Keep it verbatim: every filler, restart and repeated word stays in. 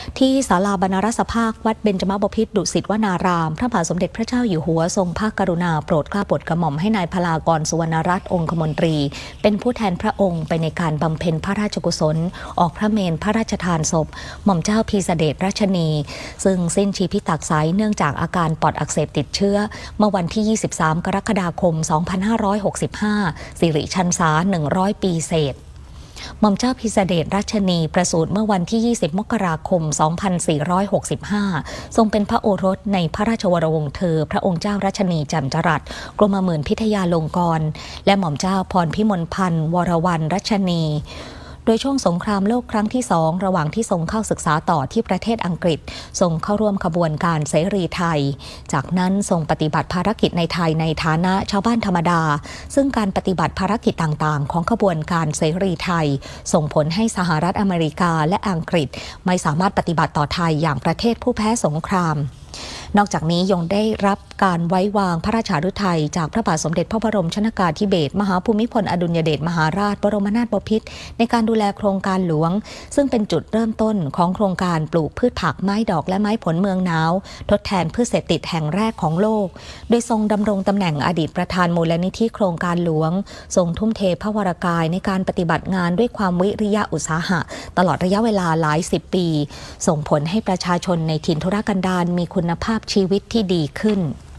ที่ศาลาบรรณรสภาควัดเบญจมบพิตรดุสิตวนารามพระบาทสมเด็จพระเจ้าอยู่หัวทรงพระกรุณาโปรดเกล้าโปรดกระหม่อมให้นายพลากรสุวรรณรัตน์องคมนตรีเป็นผู้แทนพระองค์ไปในการบำเพ็ญพระราชกุศลออกพระเมรุพระราชทานศพหม่อมเจ้าพีเสเดชราชนีซึ่งสิ้นชีพิตักไสเนื่องจากอาการปอดอักเสบติดเชื้อเมื่อวันที่ยี่สิบสามกรกฎาคมสองพันห้าร้อยหกสิบห้าสิริชันษาหนึ่งร้อยปีเศษหม่อมเจ้าพีเสเดชราชนีประสูติเมื่อวันที่ยี่สิบมกราคมสองพันสี่ร้อยหกสิบห้าทรงเป็นพระโอรสในพระราชวรวงศ์เธอพระองค์เจ้าราชนีแจ่มจรัสกรมหมื่นพิทยาลงกรณ์และหม่อมเจ้าพรพิมลพันธ์วรวรรณรัชนีโดยช่วงสงครามโลกครั้งที่สองระหว่างที่ทรงเข้าศึกษาต่อที่ประเทศอังกฤษทรงเข้าร่วมขบวนการเสรีไทยจากนั้นทรงปฏิบัติภารกิจในไทยในฐานะชาวบ้านธรรมดาซึ่งการปฏิบัติภารกิจต่างๆของขบวนการเสรีไทยส่งผลให้สหรัฐอเมริกาและอังกฤษไม่สามารถปฏิบัติต่อไทยอย่างประเทศผู้แพ้สงครามนอกจากนี้ยังได้รับการไว้วางพระราชฤทัยจากพระบาทสมเด็จพระบรมชนกาธิเบศรมหาภูมิพลอดุลยเดชมหาราชบรมนาถบพิตรในการดูแลโครงการหลวงซึ่งเป็นจุดเริ่มต้นของโครงการปลูกพืชผักไม้ดอกและไม้ผลเมืองหนาวทดแทนพืชเศรษฐกิจแห่งแรกของโลกโดยทรงดำรงตำแหน่งอดีตประธานมูลนิธิโครงการหลวงทรงทุ่มเทพระวรกายในการปฏิบัติงานด้วยความวิริยะอุตสาหะตลอดระยะเวลาหลายสิบปีส่งผลให้ประชาชนในถิ่นทุรกันดารมีคุณภาพชีวิตที่ดีขึ้น